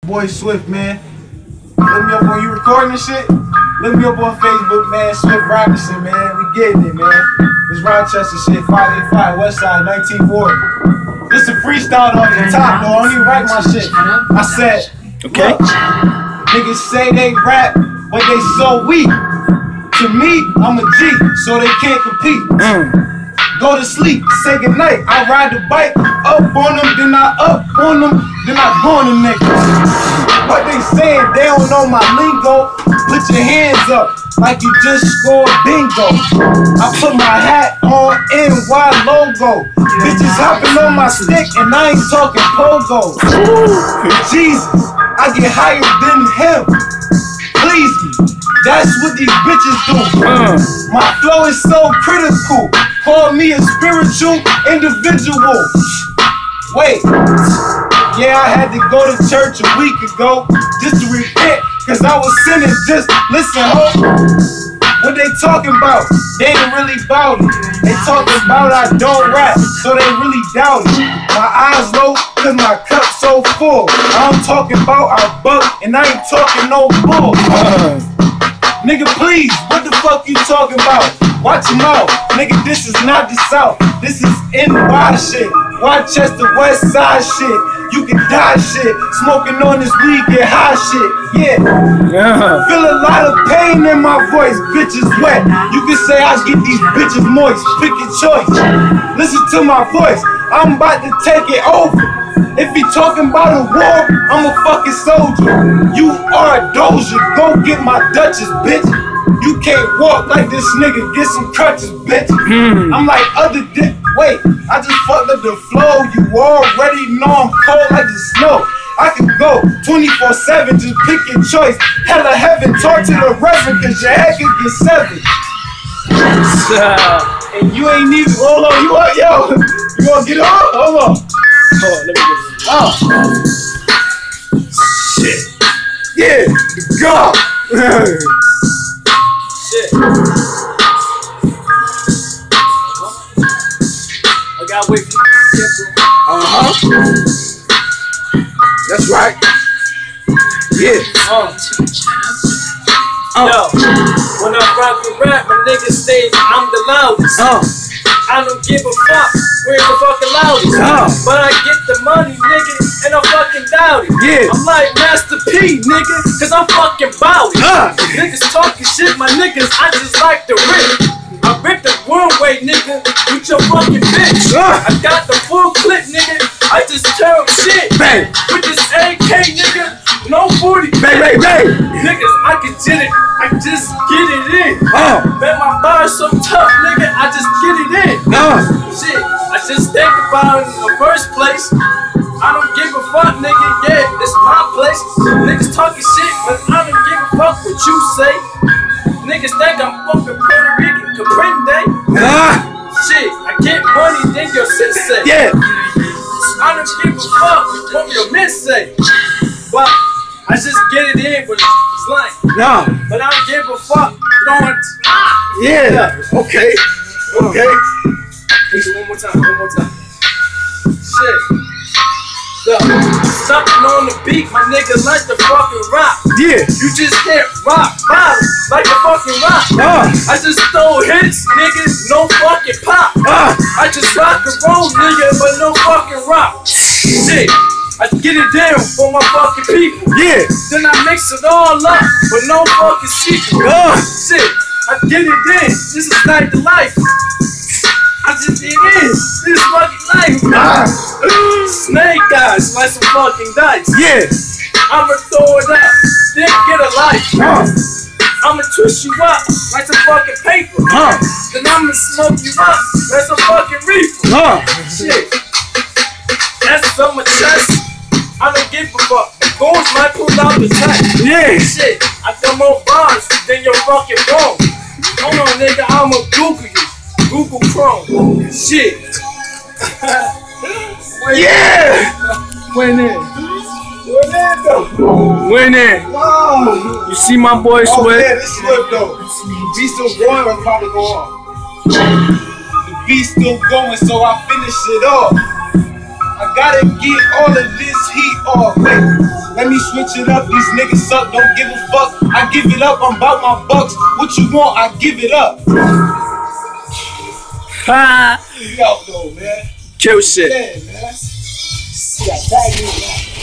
Boy Swift, man. Look me up on, you recording this shit? Look me up on Facebook, man. Swift Robinson, man. We getting it, man. This Rochester shit, 585 Westside, 1940. This a freestyle off the top, though. I don't even write my shit. I said, okay. Niggas say they rap, but they so weak. To me, I'm a G, so they can't compete. Go to sleep, say goodnight. I ride the bike, up on them, then I up on them, then I go on them niggas. What they saying, they don't know my lingo. Put your hands up, like you just scored bingo. I put my hat on NY logo. Bitches hopping on my stick, and I ain't talking pogo. Jesus, I get higher than him. Please me, that's what these bitches do. My flow is so critical. Call me a spiritual individual. Wait, yeah, I had to go to church a week ago just to repent, cause I was sinning. Just listen, ho. What they talking about? They ain't really bout it. They talking about I don't rap, so they really doubt it. My eyes low, cause my cup so full. I'm talking about I buck, and I ain't talking no bull. Nigga, please, what the fuck you talking about? Watch your mouth, nigga, this is not the South. This is NY shit, Rochester West Side shit. You can die shit, smoking on this weed, get high shit, yeah. Feel a lot of pain in my voice, bitches wet. You can say I get these bitches moist, pick your choice. Listen to my voice, I'm about to take it over. If he talking about a war, I'm a fucking soldier. You are a doja, go get my Duchess, bitch. You can't walk like this nigga, get some crutches, bitch. I'm like other dick. Wait, I just fucked up the flow. You already know I'm cold like the snow. I can go 24/7, just pick your choice. Hella heaven, talk to the reverend, cause your head can get severed. And you ain't even, hold on, you want, yo, you wanna get on? Hold on. Hold on, let me get it. Oh. Shit. Yeah, go. Shit. I gotta wait for you. That's right. Yeah. Yo, when I rock the rap, my niggas say I'm the loudest. I don't give a fuck, where's the fucking loudest? But I get the money, nigga, and I'm fucking doubt it. Yeah. I'm like Master P, nigga, cause I'm fucking bout it. Niggas talking shit, my niggas, I just like to rip. I rip the runway, nigga, with your fucking bitch. I got the full clip, nigga, I just tell shit. Bang. With this AK, nigga, no 40. Bang, bang, bang. Niggas, I can get it, I just get it in. Bet my bar so tough, nigga, I just get it in. Shit, I just think about it in the first place. I don't give a fuck, nigga, yeah, it's my place. Niggas talking shit, but I don't give a fuck what you say. Niggas think I'm fucking Puerto Rican, Comprende. Shit, I get money, then your sis say. Yeah. I don't give a fuck what your miss say. But I just get it in with slang. But I don't give a fuck. Yeah. Okay. Okay. One more time. Shit. Yo, something on the beat, my nigga like the fucking rock. Yeah. You just hit rock bottom like the fucking rock. I just throw hits, nigga, no fucking pop. I just rock and roll, nigga, but no fucking rock. Shit. I get it down for my fucking people. Yeah. Then I mix it all up, but no fucking secret. Shit. I get it in. This is like the life. I just get in. This is fucking life. Snake eyes like some fucking dice. Yeah. I'ma throw it up, then get a life. I'ma twist you up like some fucking paper. Then I'ma smoke you up like some fucking reefer. Shit. That's on my chest. I don't give a fuck. Goons might pull out the tech. Yeah. Shit. I got more bars than your fucking phone. Hold on, nigga. I'ma Google you. Google Chrome. Shit. Yeah. Winning. Winning. Wow. You see my boy Swift? Oh yeah, this Swift though. The beat's still going, I'll probably go off. The beat's still going, so I finish it off. I gotta get all of this heat off. Wait, let me switch it up. These niggas suck, don't give a fuck. I give it up, I'm about my bucks. What you want, I give it up. Ha! You out though, man. Kill shit. Yeah, man. Yeah,